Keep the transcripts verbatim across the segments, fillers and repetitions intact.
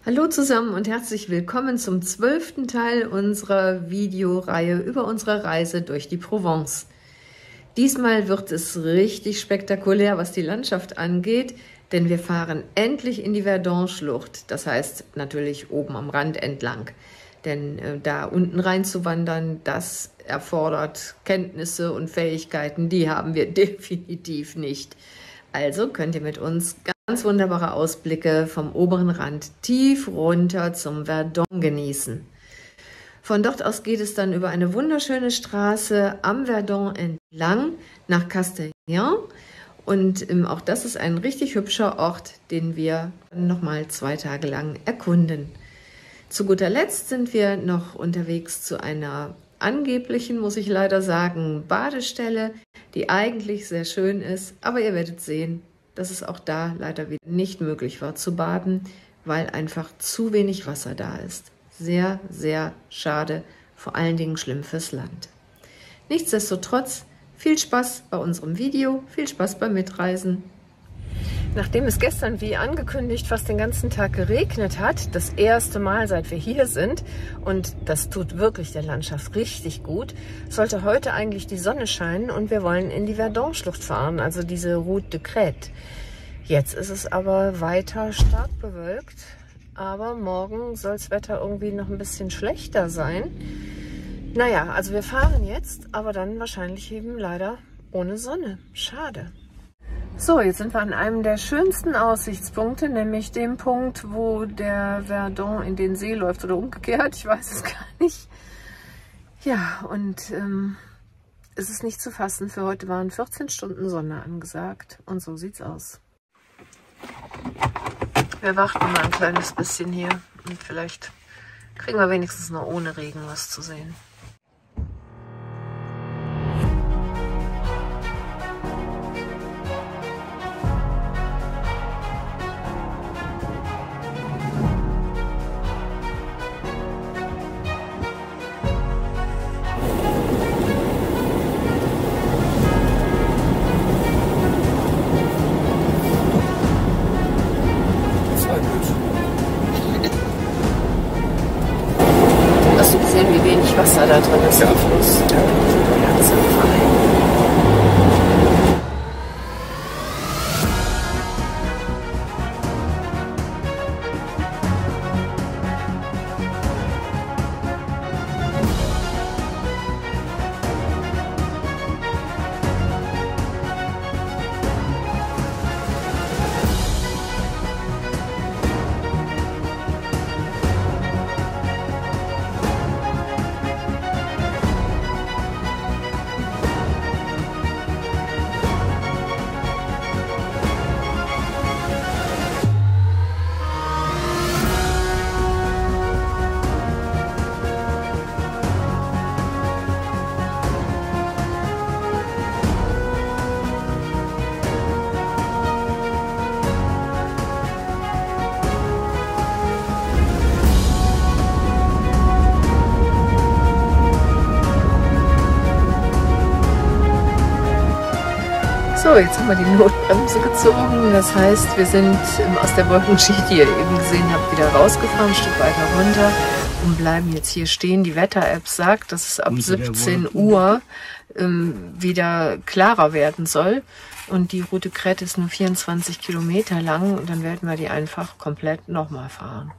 Hallo zusammen und herzlich willkommen zum zwölften Teil unserer Videoreihe über unsere Reise durch die Provence. Diesmal wird es richtig spektakulär, was die Landschaft angeht, denn wir fahren endlich in die Verdun-Schlucht, das heißt natürlich oben am Rand entlang. Denn äh, da unten reinzuwandern, das erfordert Kenntnisse und Fähigkeiten, die haben wir definitiv nicht. Also könnt ihr mit uns ganz wunderbare Ausblicke vom oberen Rand tief runter zum Verdun genießen. Von dort aus geht es dann über eine wunderschöne Straße am Verdun entlang nach Castellien. Und ähm, auch das ist ein richtig hübscher Ort, den wir nochmal zwei Tage lang erkunden. Zu guter Letzt sind wir noch unterwegs zu einer angeblichen, muss ich leider sagen, Badestelle, die eigentlich sehr schön ist, aber ihr werdet sehen, dass es auch da leider wieder nicht möglich war zu baden, weil einfach zu wenig Wasser da ist. Sehr, sehr schade, vor allen Dingen schlimm fürs Land. Nichtsdestotrotz, viel Spaß bei unserem Video, viel Spaß beim Mitreisen. Nachdem es gestern, wie angekündigt, fast den ganzen Tag geregnet hat, das erste Mal, seit wir hier sind, und das tut wirklich der Landschaft richtig gut, sollte heute eigentlich die Sonne scheinen und wir wollen in die Verdun-Schlucht fahren, also diese Route de Crète. Jetzt ist es aber weiter stark bewölkt, aber morgen soll das Wetter irgendwie noch ein bisschen schlechter sein. Naja, also wir fahren jetzt, aber dann wahrscheinlich eben leider ohne Sonne. Schade. So, jetzt sind wir an einem der schönsten Aussichtspunkte, nämlich dem Punkt, wo der Verdun in den See läuft oder umgekehrt, ich weiß es gar nicht. Ja, und ähm, es ist nicht zu fassen, für heute waren vierzehn Stunden Sonne angesagt und so sieht's aus. Wir warten mal ein kleines bisschen hier und vielleicht kriegen wir wenigstens noch ohne Regen was zu sehen. Hast du gesehen, wie wenig Wasser da drin ist im Fluss? Ja. Ja, so fein. So, jetzt haben wir die Notbremse gezogen. Das heißt, wir sind aus der Wolkenschicht, die ihr eben gesehen habt, wieder rausgefahren, ein Stück weiter runter und bleiben jetzt hier stehen. Die Wetter-App sagt, dass es ab siebzehn Uhr ähm, wieder klarer werden soll. Und die Route Crète ist nur vierundzwanzig Kilometer lang. Und dann werden wir die einfach komplett nochmal fahren.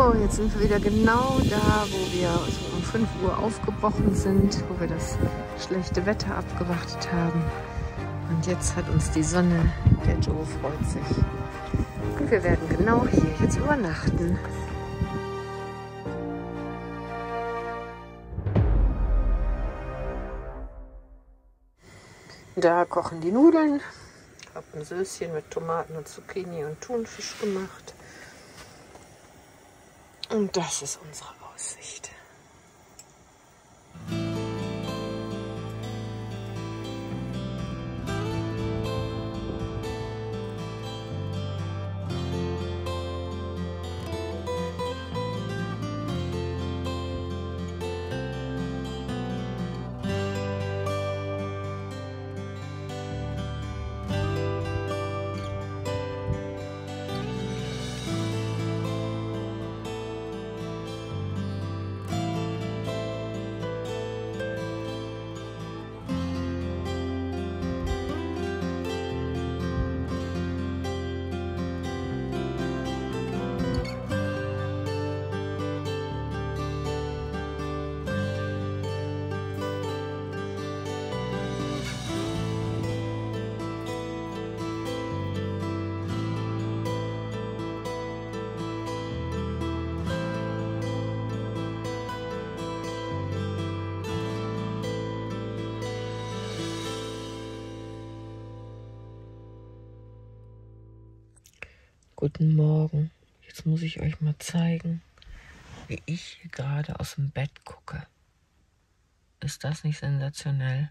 So, jetzt sind wir wieder genau da, wo wir so um fünf Uhr aufgebrochen sind, wo wir das schlechte Wetter abgewartet haben. Und jetzt hat uns die Sonne, der Joe freut sich. Und wir werden genau hier jetzt übernachten. Da kochen die Nudeln. Ich habe ein Söschen mit Tomaten und Zucchini und Thunfisch gemacht. Und das ist unsere Aussicht. Guten Morgen. Jetzt muss ich euch mal zeigen, wie ich hier gerade aus dem Bett gucke. Ist das nicht sensationell?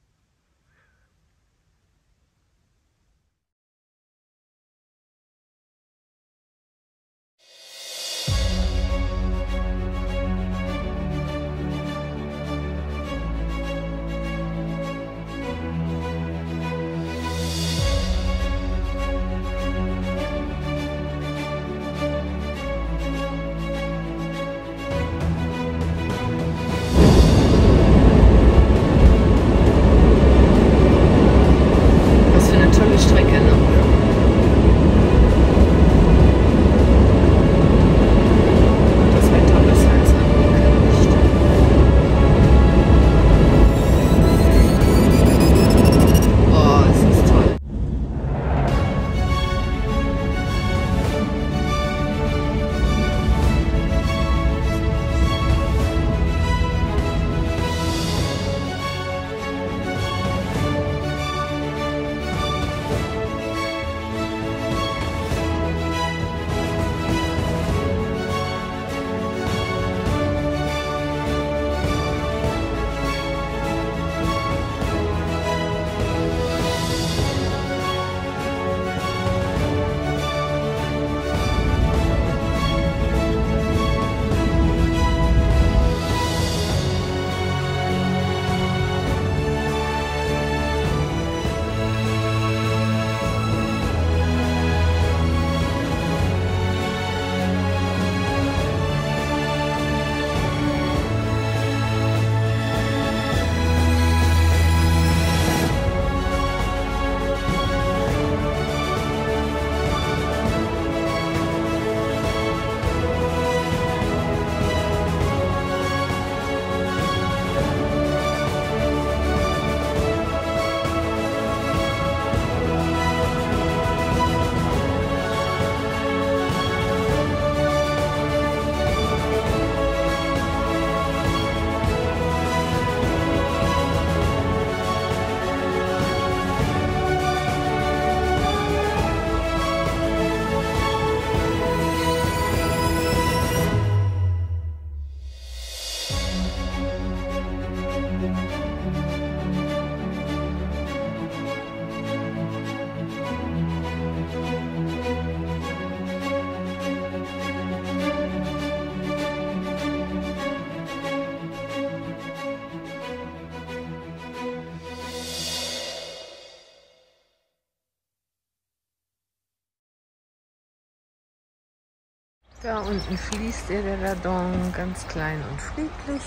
Da unten fließt der Ladon ganz klein und friedlich.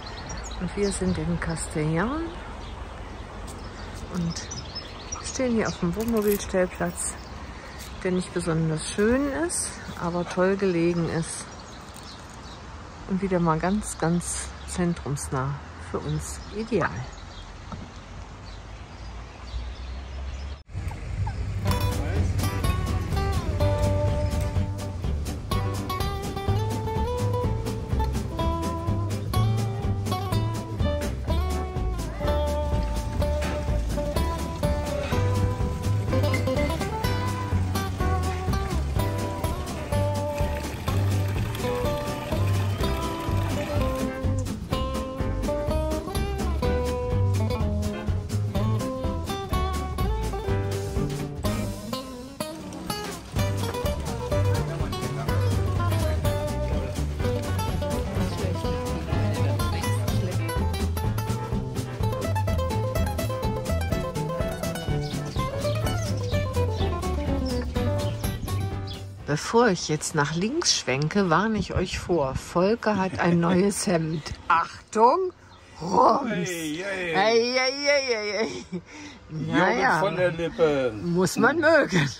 Und wir sind in Castellan und stehen hier auf dem Wohnmobilstellplatz, der nicht besonders schön ist, aber toll gelegen ist. und wieder mal ganz, ganz zentrumsnah. Für uns ideal. Bevor ich jetzt nach links schwenke, warne ich euch vor. Volker hat ein neues Hemd. Achtung! Rums! Hey, hey, hey, hey, hey. Naja, von der Lippe. Muss man mögen.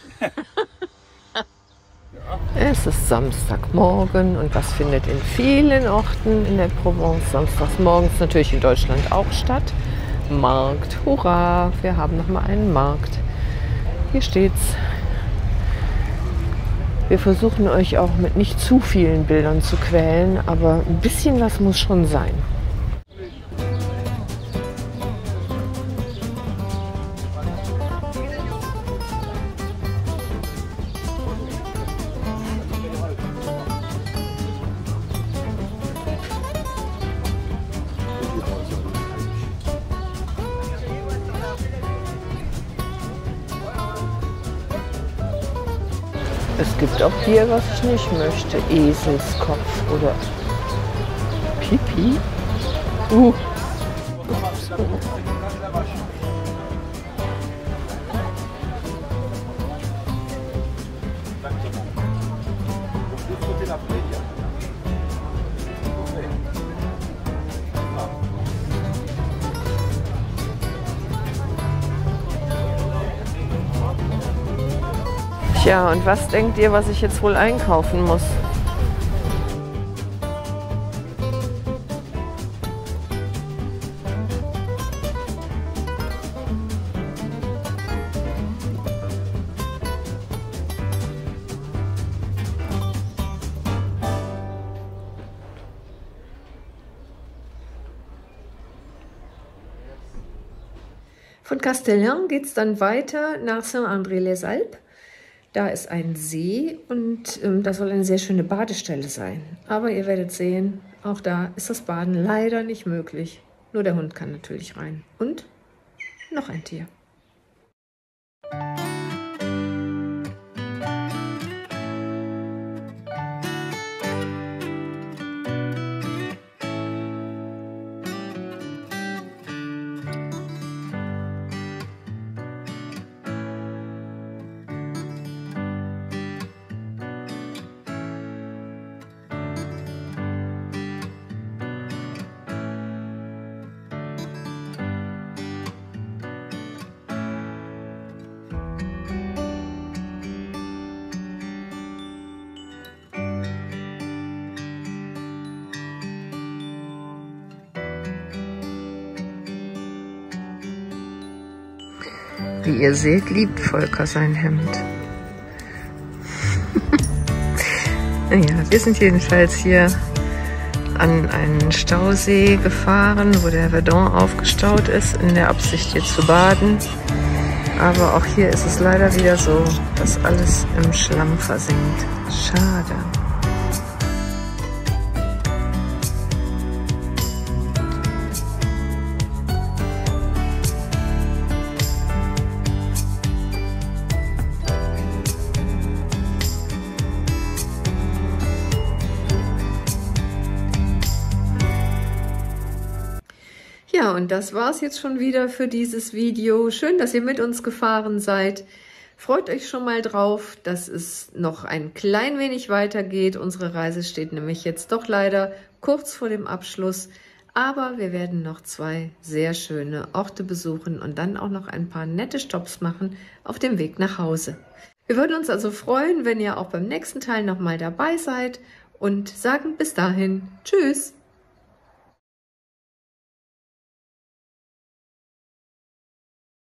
Es ist Samstagmorgen und was findet in vielen Orten in der Provence samstagsmorgens natürlich in Deutschland auch statt? Markt. Hurra! Wir haben noch mal einen Markt. Hier steht's. Wir versuchen euch auch mit nicht zu vielen Bildern zu quälen, aber ein bisschen was muss schon sein. Es gibt auch hier, was ich nicht möchte. Eselskopf oder Pipi. Uh. Tja, und was denkt ihr, was ich jetzt wohl einkaufen muss? Von Castellan geht es dann weiter nach Saint-André-les-Alpes. Da ist ein See und ähm, das soll eine sehr schöne Badestelle sein. Aber ihr werdet sehen, auch da ist das Baden leider nicht möglich. Nur der Hund kann natürlich rein. Und noch ein Tier. Wie ihr seht, liebt Volker sein Hemd. Naja, wir sind jedenfalls hier an einen Stausee gefahren, wo der Verdon aufgestaut ist, in der Absicht hier zu baden. Aber auch hier ist es leider wieder so, dass alles im Schlamm versinkt. Schade. Ja, und das war's jetzt schon wieder für dieses Video. Schön, dass ihr mit uns gefahren seid. Freut euch schon mal drauf, dass es noch ein klein wenig weitergeht. Unsere Reise steht nämlich jetzt doch leider kurz vor dem Abschluss. Aber wir werden noch zwei sehr schöne Orte besuchen und dann auch noch ein paar nette Stopps machen auf dem Weg nach Hause. Wir würden uns also freuen, wenn ihr auch beim nächsten Teil nochmal dabei seid. und sagen bis dahin Tschüss.